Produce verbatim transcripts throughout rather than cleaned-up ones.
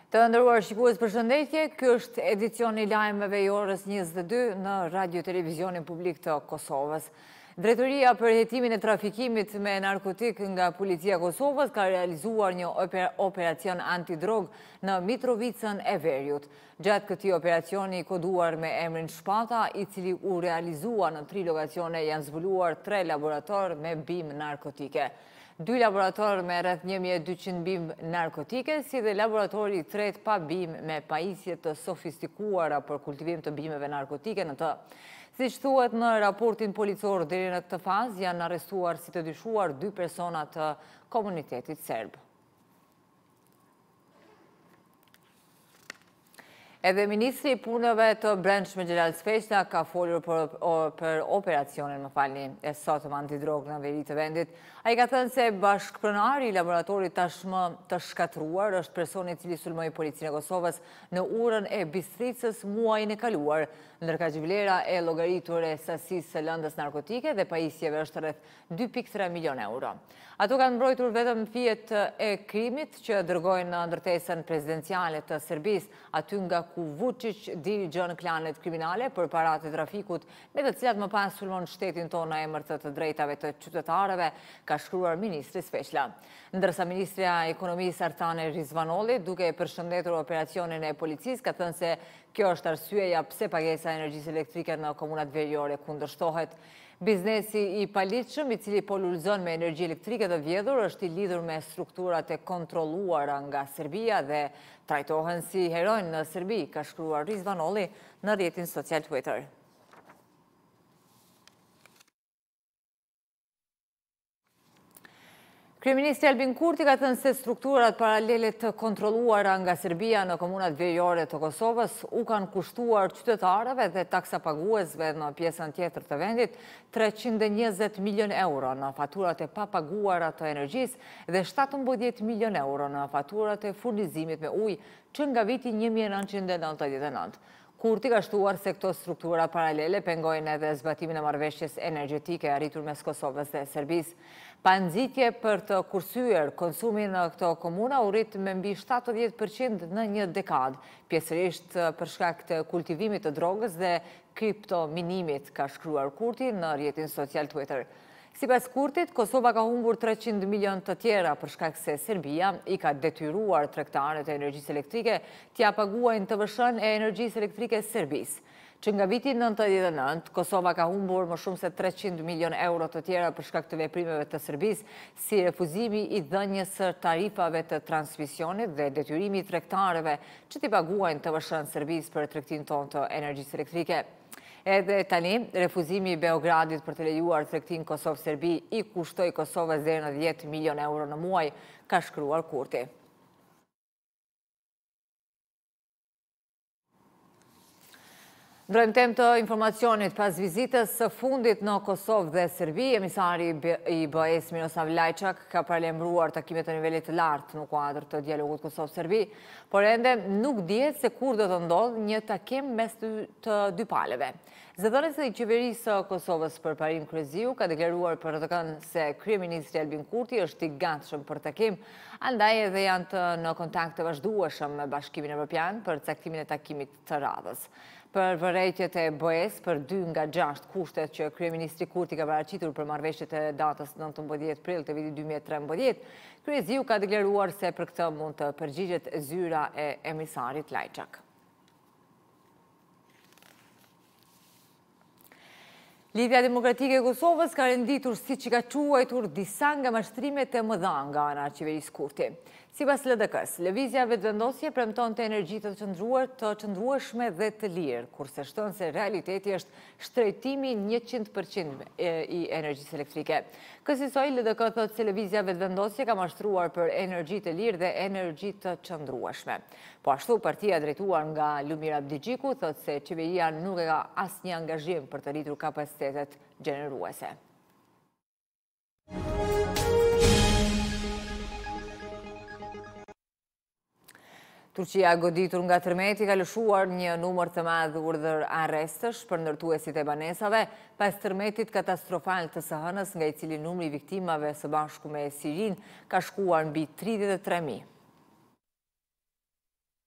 Të ndëruar shikues, përshëndetje, ky është edicioni i lajmeve i orës njëzet e dy në Radio Televizionin Publik të Kosovës. Drejtoria për hetimin e trafikimit me narkotik nga Policia e Kosovës ka realizuar një operacion antidrog në Mitrovicën e Veriut. Gjatë këtij operacioni i koduar me emrin Shpata, i cili u realizua në tri lokacione, janë zbuluar tre laborator me bimë narkotike. Dy laborator me rreth një mijë e dyqind bimë narkotike, si dhe laboratori i tretë pa bimë me pajisje të sofistikuara për kultivim të bimeve narkotike në të. Siç thuhet në raportin policor, deri në këtë fazë janë arrestuar si të dyshuar dy persona të komunitetit serb. Edhe Ministri i Punëve të Brendshme Xhelal Sfeqta ka folur për, për operacionin, më falni, e sotëm antidrog në veri të vendit. Ai ka thënë se bashkëpronari i laboratorit tashmë të shkatruar është personi i cili sulmoi Policinë e Kosovës në urën e Bistricës muajin e kaluar, ndërka që vlera e llogaritur e sasisë së lëndës narkotike dhe pajisjeve është rreth dy pikë tre milion euro. Ato kanë mbrojtur vetëm fijet e krimit që dërgojnë në ndërtesën prezidenciale të Serbisë, aty nga ku Vučić dirigjon klanet kriminale për parat e trafikut, me të cilat më pas sulmon shtetin tonë në emër të të drejtave të qytetarëve, ka shkruar Ministri Sfeqla. Ndërsa Ministrja e Ekonomisë Artane Rizvanolli, duke përshëndetur operacionin e policisë, ka thënë se kjo është arsyeja pse pagesa e energjisë elektrike në komunat veriore kundërshtohet. Biznesi i paligjshëm, i cili po lulëzon me energji elektrike të vjedhur, është i lidhur me strukturat e kontrolluara nga Serbia dhe trajtohen si heronj në Serbi, ka shkruar Rizvanolli në rrjetin social Twitter. Kryeministri Albin Kurti ka thënë se strukturat paralele të kontrolluara nga Serbia në komunat veriore të Kosovës u kanë kushtuar qytetarëve dhe taksapaguesve në pjesën tjetër të vendit treqind e njëzet milion euro në faturat e papaguara të energjisë dhe shtatëmbëdhjetë milion euro në faturat e furnizimit me ujë që nga viti një mijë e nëntëqind e nëntëdhjetë e nëntë. Kurti ka shtuar se këto struktura paralele pengojnë edhe zbatimin e marrëveshjes energjetike arritur mes Kosovës dhe Serbisë. Pa nxitje për të kursyer konsumin në këto komuna u rrit me mbi shtatëdhjetë përqind në një dekadë, pjesërisht për shkak të kultivimit të drogës dhe kriptominimit, ka shkruar Kurti në rrjetin social Twitter. Sipas Kurtit, Kosova ka humbur treqind milion të tjera për shkak se Serbia i ka detyruar tregtarët e energjisë elektrike t'ia paguajnë T V S-n e energjisë elektrike Serbisë. Që nga viti nëntëdhjetë e nëntë, Kosova ka humbur më shumë se treqind milion euro të tjera për shkak të veprimeve të Serbisë, si refuzimi i dhënies së tarifave të transmisionit dhe detyrimi i tregtarëve që t'i paguajnë T V S-n Serbisë për tregtin tonë të energjisë elektrike. Edhe tani, refuzimi i Beogradit për të lejuar tregtin Kosovë-Serbi i kushtoi Kosovës deri në dhjetë milion euro në muaj, ka shkruar Kurti. Ndrojmë temë të informacionit. Pas vizitës së fundit në Kosovë dhe Serbi, emisari i B E S Miroslav Lajçak ka paralajmëruar takime të nivelit të lartë në kuadër të dialogut Kosovë-Serbi, por ende nuk dihet se kur do të ndodhë një takim mes të dy palëve. Zëdhënësi i qeverisë së Kosovës Përparim Kryeziu ka deklaruar për të thënë se kryeministri Albin Kurti është i gatshëm për takim, andaj edhe janë të në kontakt të vazhdueshëm me Bashkimin Evropian për caktimin e takimit të radhës. Për vërejtjet e B E S për dy nga gjashtë kushtet që kryeministri Kurti ka paraqitur për marrëveshjet e datës nëntëmbëdhjetë prill të vitit dy mijë e trembëdhjetë, Kryeziu ka deklaruar se për këtë mund të përgjigjet zyra e emisarit Lajçak. Lidhja Demokratike e Kosovës ka renditur si që ka quajtur disa nga mashtrimet e mëdha nga ana e qeverisë Kurti. Sipas L D K-s, lëvizja vetëvendosje premton të energji të qëndruar të qëndrueshme dhe të lirë, kurse shton se realiteti është shtrejtimi njëqind përqind i energjisë elektrike. Kësaj L D K thotë se lëvizja vetëvendosje ka mashtruar për energji të lirë dhe energji të qëndrueshme. Po ashtu, partia drejtuar nga Lumir Abdigjiku thotë se qeveria nuk e ka asnjë angazhim për të rritur kapacitetet gjeneruese. Turqia, goditur nga tërmeti, ka lëshuar një numër të madh urdhër arrestësh për ndërtuesit e banesave pas tërmetit katastrofal të së hënës, nga i cili numri i viktimave së bashku me Sirin ka shkuar mbi tridhjetë e tre mijë.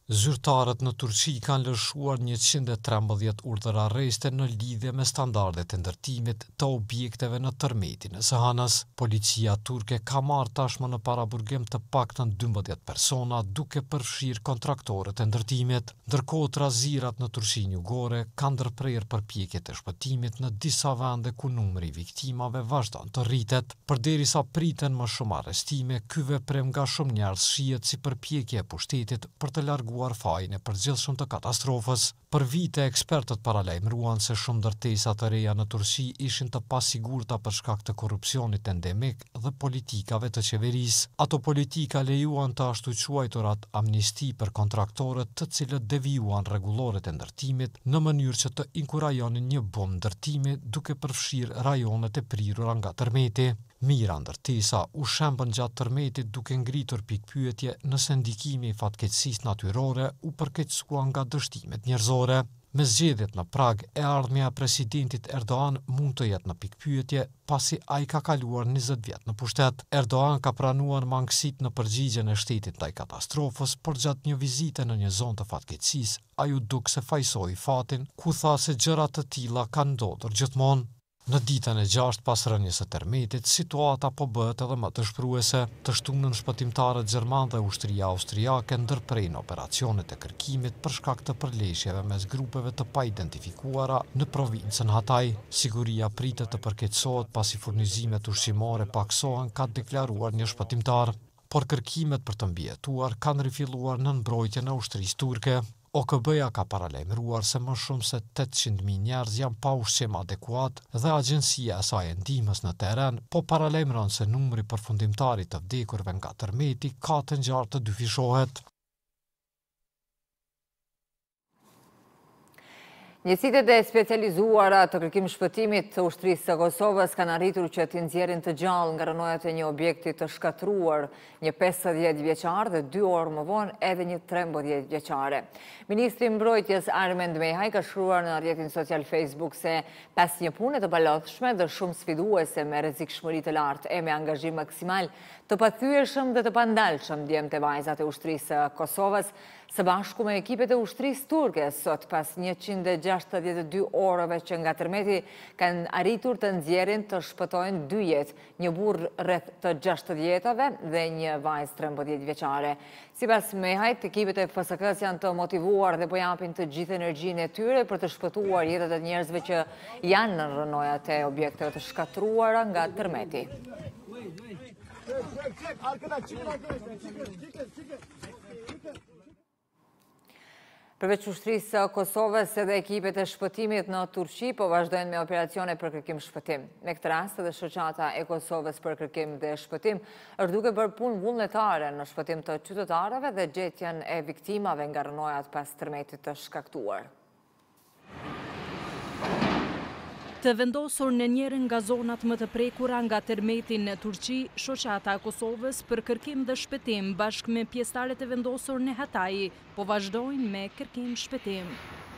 Zyrtarët në Turqi kanë lëshuar njëqind e trembëdhjetë urdhër arreste në lidhje me standardet e ndërtimit të objekteve në tërmetin e së Hanës. Policia turke ka marrë tashmë në paraburgim të paktën dymbëdhjetë persona duke përfshirë kontraktorët e ndërtimit. Ndërkohë trazirat në Turqinë Jugore kanë ndërprerë përpjekjet e shpëtimit në disa vende ku numri i viktimave vazhdon të rritet. Përderisa priten më shumë arrestime, ky veprim nga shumë njerëz shihet si përpjekje e pushtetit për të larguar fajin e përgjithshëm të katastrofës. Për vite, ekspertët paralajmëruan se shumë ndërtesa të reja në Turqi ishin të pasigurta për shkak të korrupsionit endemik dhe politikave të qeverisë. Ato politika lejuan të ashtu quajturat amnisti për kontraktorët të cilët devijuan rregulloret e ndërtimit në mënyrë që të inkurajonin një bom ndërtimi duke përfshirë rajonet e prirura nga tërmeti. Mira ndërtesa u shembën gjatë tërmetit duke ngritur pikpyetje nëse ndikimi i fatkeqësisë natyrore u përkeqësua nga dështimet njerëzore. Me zgjedhjet në Prag, e ardhmja e presidentit Erdogan mund të jetë në pikpyetje pasi ai ka kaluar njëzet vjet në pushtet. Erdogan ka pranuar mangësitë në përgjigjen e shtetit ndaj katastrofës, por gjatë një vizite në një zonë të fatkeqësisë, ai u duk se fajsoi fatin, ku tha se gjëra të tilla kanë ndodhur gjithmonë. Në ditën e gjashtë pas rënies së tërmetit, situata po bëhet edhe më dëshpëruese. Të shtunën shpëtimtarët gjerman dhe ushtria austriake ndërprejnë operacionet e kërkimit për shkak të përleshjeve mes grupeve të paidentifikuara në provincën Hatay. Siguria pritet të përkeqësohet pasi furnizimet ushqimore paksohen, ka deklaruar një shpëtimtar. Por kërkimet për të mbijetuar kanë rifilluar në mbrojtjen e ushtrisë turke. O K B-ja ka paralajmëruar se më shumë se tetëqind mijë njerëz janë pa ushqim adekuat dhe agjencia e saj e ndihmës në terren po paralajmëron se numri përfundimtar i të vdekurve nga tërmeti ka të ngjarë të dyfishohet. Njësitet e specializuara të kërkim shpëtimit të ushtrisë së Kosovës kanë arritur që t'i nxjerrin të gjallë nga rënojat e një objekti të shkatruar, një pesëdhjetë vjeçar dhe dy orë më vonë edhe një trembëdhjetë vjeçare. Ministri i Mbrojtjes Armend Mehaj ka shkruar në rrjetin social Facebook se pas një pune të balodhshme dhe shumë sfiduese me rrezikshmëri të lartë e me angazhim maksimal të pathyeshëm dhe të pandalshëm djemtë e vajzat e ushtrisë së Kosovës, së bashku me ekipet e ushtrisë turke, sot pas njëqind e gjashtëdhjetë e dy orëve që nga tërmeti kanë arritur të nxjerrin të shpëtojnë dy jetë, një burr rreth të gjashtëdhjetave dhe një vajzë trembëdhjetë vjeçare. Sipas Mehajt, ekipet e F S K-s janë të motivuar dhe po japin të gjithë energjinë e tyre për të shpëtuar jetët e njerëzve që janë në rrënojat e objekteve të shkatruara nga tërmeti. Përveç ushtrisë së Kosovës edhe ekipet e shpëtimit në Turqi po vazhdojnë me operacione për kërkim shpëtim. Me këtë rast edhe shoqata e Kosovës për kërkim dhe shpëtim është duke bërë punë vullnetare në shpëtim të qytetarëve dhe gjetjen e viktimave nga rënojat pas tërmetit të shkaktuar. Të vendosur në njërin nga zonat më të prekura nga tërmeti në Turqi, shoqata e Kosovës për kërkim dhe shpëtim bashkë me pjesëtarët e vendosur në Hatay po vazhdojnë me kërkim shpëtim.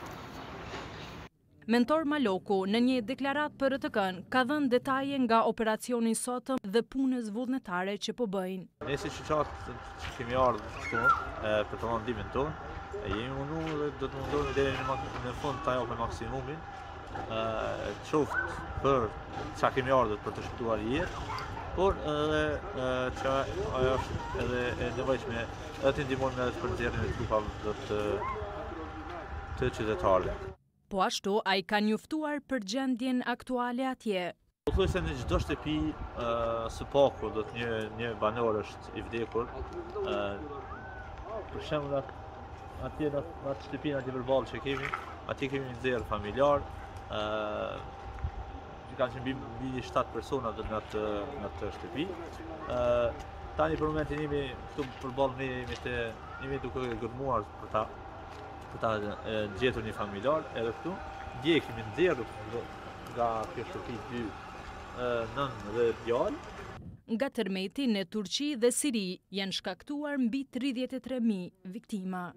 Mentor Maloku, në një deklarat për R T K-n, ka dhënë detaje nga operacioni sotëm dhe punës vullnetare që po bëjnë. Ne si shoqatë që kemi ardhur këtu për të dhënë ndihmën tonë, jemi munduar dhe do të mundohemi deri në fund ta japim maksimumin. Qoftë për që kemi ardhur për të shpëtuar jetë, por edhe që ajo është edhe e nevojshme edhe të ndihmojmë edhe për nxjerrjen e trupave të të qytetarëve. Po ashtu, ai ka njoftuar për gjendjen aktuale atje. Po thuaj se në çdo shtëpi së paku do të një një banor është i vdekur. Për shembull atje në atë shtëpinë atje përballë që kemi, atje kemi nxjerr familjar. Uh, që kanë që mbi shtatë persona në atë, në atë shtëpi. Uh, tani për momentin jemi këtu përballë ne jemi të jemi duke gërmuar për ta për ta uh, gjetur një familjar edhe këtu. Dje kemi nxjerrur nga kjo shtëpi dy uh, nën dhe djalë. Nga tërmeti në Turqi dhe Siri janë shkaktuar mbi tridhjetë e tre mijë viktima.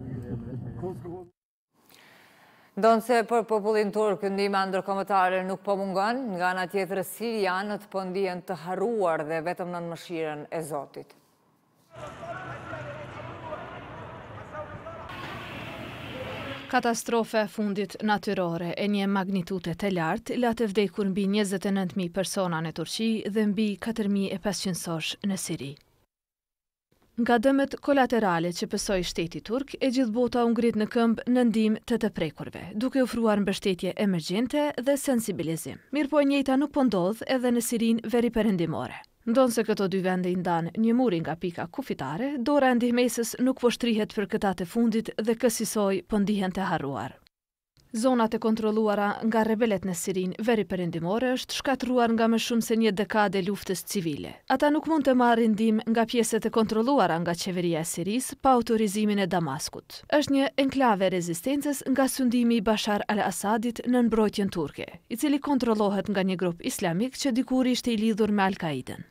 Ndonë se për popullin turk, ndihma ndërkombëtare nuk po mungon, nga ana tjetër sirianët po ndihen të harruar dhe vetëm nën mëshirën e Zotit. Katastrofe fundit natyrore e një magnitude të lartë la të vdekur mbi njëzet e nëntë mijë persona në Turqi dhe mbi katër mijë e pesëqind në Siri. Nga dëmet kolaterale që pësoi shteti turk, e gjithë bota u ngrit në këmbë në ndihmë të të prekurve, duke ofruar mbështetje emergjente dhe sensibilizim. Mirëpo e njëjta nuk po ndodh edhe në Sirinë veriperëndimore. Ndonë se këto dy vende i ndan një muri nga pika kufitare, dora e ndihmesës nuk po shtrihet për këta të fundit dhe kësisoj po ndihen të harruar. Zonat e kontrolluara nga rebelet në Sirinë veriperëndimore është shkatruar nga më shumë se një dekade luftës civile. Ata nuk mund të marrin ndihmë nga pjesët e kontrolluara nga qeveria e Sirisë pa autorizimin e Damaskut. Është një enklave e rezistencës nga sundimi i Bashar al-Assadit në mbrojtjen turke, i cili kontrollohet nga një grup islamik që dikur ishte i lidhur me Al-Qaiden.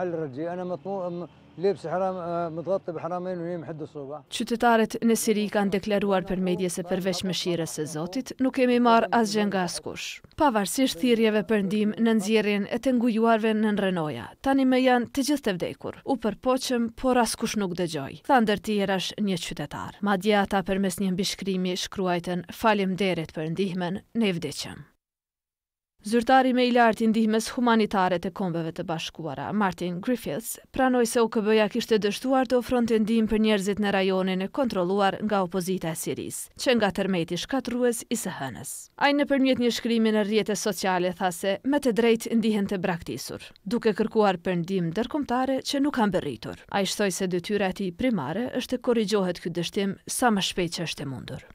Qytetarët në Siri kanë deklaruar për medje se përveç mëshirës së Zotit nuk kemi marrë asgjë nga askush. Pavarësisht thirrjeve për ndihmë në nxjerrjen e të ngujuarve në Renoja, tani më janë të gjithë të vdekur. U përpoqëm, por askush nuk dëgjoi, tha ndër tjerash një qytetar. Madje ata përmes një mbishkrimi shkruajtën faleminderit për ndihmën, ne vdeqëm. Zyrtari më i lartë i ndihmës humanitare të Kombeve të Bashkuara, Martin Griffiths, pranoi se U K B-ja kishte dështuar të ofronte ndihmë për njerëzit në rajonin e kontrolluar nga opozita e Sirisë, që nga tërmeti shkatrues i së hënës. Ai nëpërmjet një shkrimi në rrjetet sociale tha se me të drejtë ndihen të braktisur, duke kërkuar për ndihmë ndërkombëtare që nuk kanë bërritur. Ai shtoi se detyra e tij primare është të korrigjohet ky dështim sa më shpejt që është e mundur.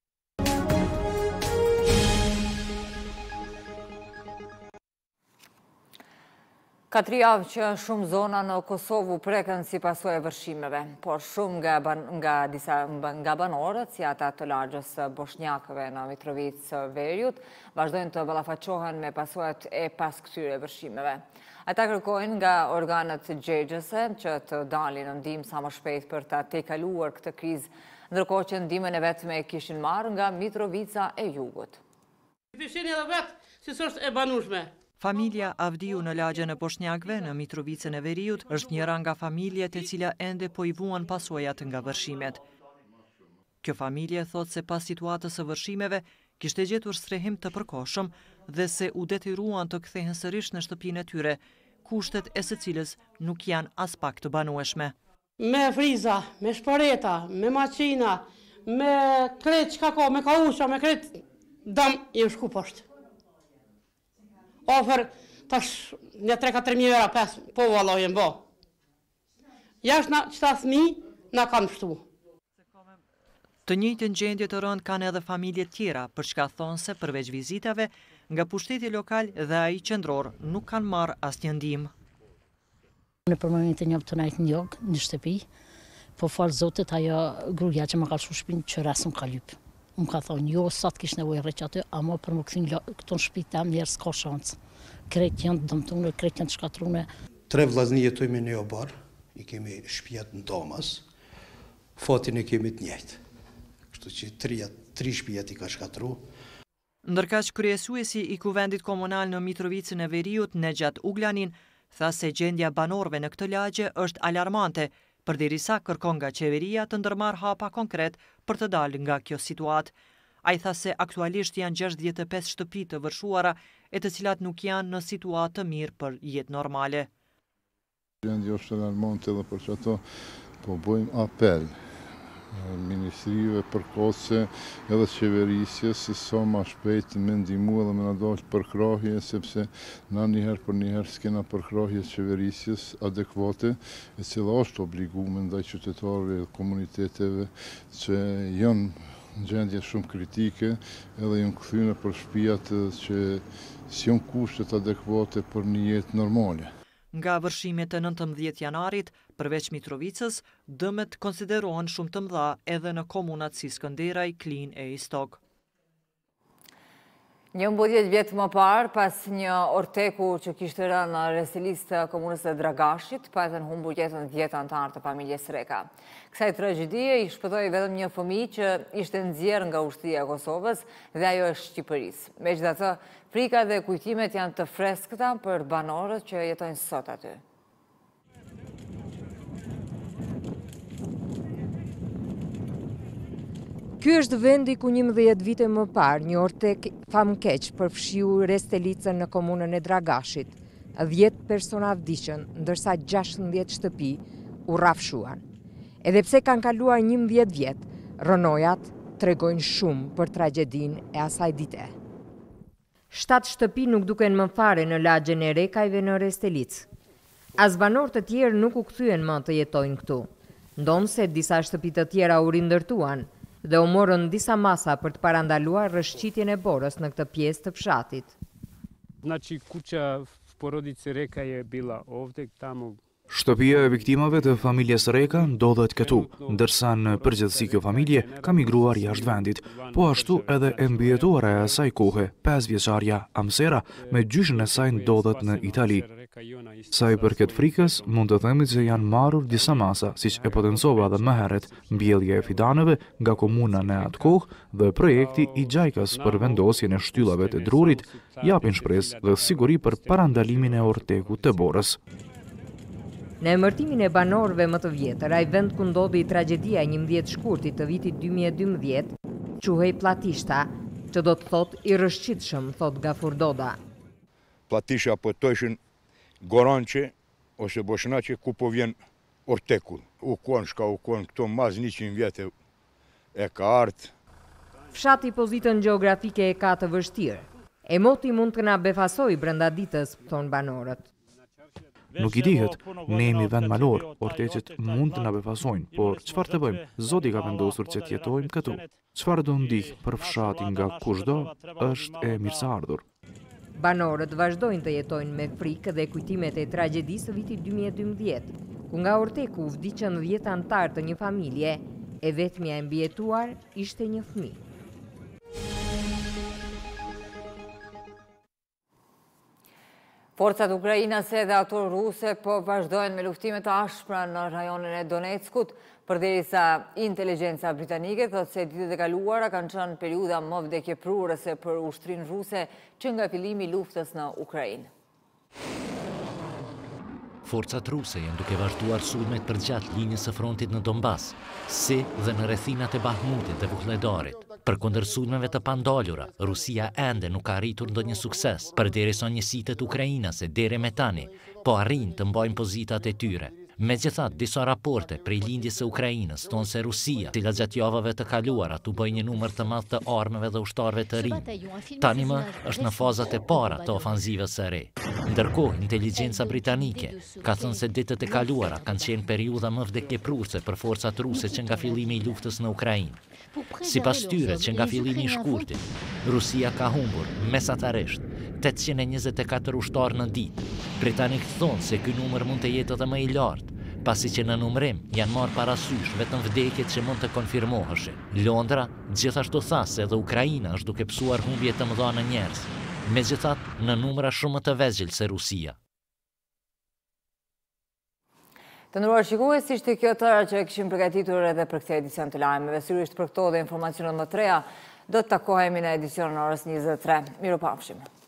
Katër javë që shumë zona në Kosovë u prekën si pasojë e vërshimeve, por shumë nga, ban, nga, disa, nga banorët, si ata të lagjës boshnjakëve në Mitrovicë Veriut, vazhdojnë të ballafaqohen me pasojët e pas këtyre vërshimeve. Ata kërkojnë nga organet gjegjëse që të dalin në ndihmë sa më shpejt për ta tejkaluar këtë krizë, ndërkohë që ndihmën e vetme e kishin marrë nga Mitrovica e Jugut. Pishin edhe vetë si s'është e banueshme. Familja Avdiu në lagjën e Boshnjakëve në Mitrovicën e Veriut është njëra nga familjet e cila ende po i vuan pasojat nga vërshimet. Kjo familje thot se pas situatës së vërshimeve kishte gjetur strehim të përkohshëm dhe se u detyruan të kthehen sërish në shtëpinë e tyre, kushtet e së cilës nuk janë as pak të banueshme. Me friza, me shporeta, me maqina, me kret çka ka, me kausha, me kret dam i shku poshtë. Ofer tash një tre katër mijë euro pas po valloj e mbo. Jashtë na çta fëmijë na kanë pështu. Të njëjtën gjendje të rënd kanë edhe familje tjera, për çka thonë se përveç vizitave nga pushteti lokal dhe ai qendror nuk kanë marrë asnjë ndihmë. Në për momentin jam të najtë një jog, një shtëpi, po falë Zotit ajo gruja që më ka lëshu shpinë që rasën ka lypë. Më ka thonë, jo, sa të kishë nevojë rreq aty, ama për më këthin këto në shtëpi tam njerës ka shancë. Kretë janë dëmtune, kretë janë të shkatrune. Tre vllazni jetojme në Jobar, i kemi shtëpiat në Tomas, fatin e kemi të njëjtë. Kështu që tri, tri shtëpiat i ka shkatru. Ndërkaq kryesuesi i Kuvendit Komunal në Mitrovicën e Veriut, Nejat Uglanin, tha se gjendja banorëve në këtë lagje është alarmante, përderisa kërkon nga qeveria të ndërmarrë hapa konkret për të dalë nga kjo situatë. Ai tha se aktualisht janë gjashtëdhjetë e pesë shtëpi të vërshuara e të cilat nuk janë në situatë të mirë për jetë normale. Gjendja është alarmante edhe për çato po bëjmë apel ministrive përkohëse edhe qeverisjes se sa më shpejt me ndihmu edhe me na dalë përkrahje, sepse na njëherë për njëherë s'kena përkrahje qeverisjes adekuate, e cila është obligume ndaj qytetarëve dhe komuniteteve që janë në gjendje shumë kritike edhe janë kthyne për shtëpiat që s'janë kushtet adekuate për një jetë normale. Nga vërshimet e nëntëmbëdhjetë janarit, përveç Mitrovicës, dëmet konsiderohen shumë të mëdha edhe në komunat si Skënderaj, Klin e Istok. Një mbëdhjetë vjetë më parë, pas një orteku që kishte rënë në resilis të komunës e Dragashit, patën humbur jetën dhjetë antarë të familjes Reka. Kësaj tragjedie i shpëtoi vetëm një fëmijë që ishte nxjerrë nga ushtria e Kosovës dhe ajo është Shqipërisë. Megjithatë, frika dhe kujtimet janë të freskëta për banorët që jetojnë sot aty. Ky është vendi ku njëmbëdhjetë vite më parë një ortek famkeq përfshiu Restelicën në komunën e Dragashit. dhjetë persona vdiqën, ndërsa gjashtëdhjetë shtëpi u rrafshuan. Edhe pse kanë kaluar njëmbëdhjetë vjet, rënojat tregojnë shumë për tragjedinë e asaj dite. Shtatë shtëpi nuk duken më fare në lagjen e Rekajve në Restelicë. As banor të tjerë nuk u kthyen më të jetojnë këtu. Ndonë se disa shtëpi të tjera u rindërtuan dhe u morën disa masa për të parandaluar rrëshqitjen e borës në këtë pjesë të fshatit. Znači, kuća porodice Reka je bila ovde, tamo. Shtëpia e viktimave të familjes Reka ndodhet këtu, ndërsa në përgjithësi kjo familje ka migruar jashtë vendit, po ashtu edhe e mbijetuara e asaj kohe, pesë vjeçarja Amsera, me gjyshën e saj ndodhet në Itali. Sa i përket frikës, mund të themi se janë marrur disa masa, siç e potencova edhe më herët, mbjellja e fidanëve nga komuna në atë kohë dhe projekti i Gjajkas për vendosjen e shtyllave të drurit japin shpresë dhe siguri për parandalimin e ortekut të borës. Në emërtimin e banorëve më të vjetër, ai vend ku ndodhi tragjedia e njëmbëdhjetë shkurtit të vitit dy mijë e dymbëdhjetë, quhej Platishta, që do të thot i rrëshqitshëm, thot Gafur Doda. Platisha po to ishin Goranqe ose Boshnaçe ku po vjen orteku. U kon shka u kon këto mas njëqind vjetë e ka ardhur. Fshati pozitën gjeografike e ka të vështirë. E moti mund të na befasoj brenda ditës, thon banorët. Nuk i dihet, ne jemi vend malor, orteqet mund të na befasojnë, por çfarë të bëjmë? Zoti ka vendosur që të jetojmë këtu. Çfarë do ndihmë për fshatin nga kushdo është e mirëseardhur. Banorët vazhdojnë të jetojnë me frikë dhe kujtimet e tragjedisë së vitit dy mijë e dymbëdhjetë, ku nga orteku vdiqën dhjetë anëtar të një familje, e vetmja e mbijetuar ishte një fëmijë. Forcat ukrainase dhe ato ruse po vazhdojnë me luftime të ashpra në rajonin e Donetskut, përderisa inteligjenca britanike thotë se ditët e kaluara kanë qenë periudha më vdekjeprurëse për ushtrinë ruse që nga fillimi i luftës në Ukrainë. Forcat ruse janë duke vazhduar sulmet përgjatë linjës së frontit në Donbas, si dhe në rrethinat e Bahmutit dhe Vuhledarit. Përkundër sulmeve të pandalura, Rusia ende nuk ka arritur ndonjë sukses, përderisa njësitë ukrainase deri me tani po arrin të mbajnë pozitat e tyre. Megjithatë, disa raporte prej lindjes së Ukrainës thonë se Rusia, cila gjatë javëve të kaluara tu bëj një numër të madh të armëve dhe ushtarëve të rinj, tani më është në fazat e para të ofanzivës së re. Ndërkohë, inteligjenca britanike ka thënë se ditët e kaluara kanë qenë periudha më vdekjeprurëse për forcat ruse që nga fillimi i luftës në Ukrainë. Sipas tyre, që nga fillimi i shkurtit, Rusia ka humbur mesatarisht tetëqind e njëzet e katër ushtarë në ditë. Britanikët thonë se ky numër mund të jetë edhe më i lartë, pasi që në numërim janë marrë parasysh vetëm vdekjet që mund të konfirmoheshin. Londra gjithashtu tha se edhe Ukraina është duke psuar humbje të mëdha në njerëz, megjithatë në numra shumë të vegjël se Rusia. Të nderuar shikues, ishte kjo tëra që kishim përgatitur edhe për këtë edicion të lajmeve. Sigurisht për këto dhe informacionet më të reja do të takohemi në edicionin orës njëzet e tre. Mirupafshim.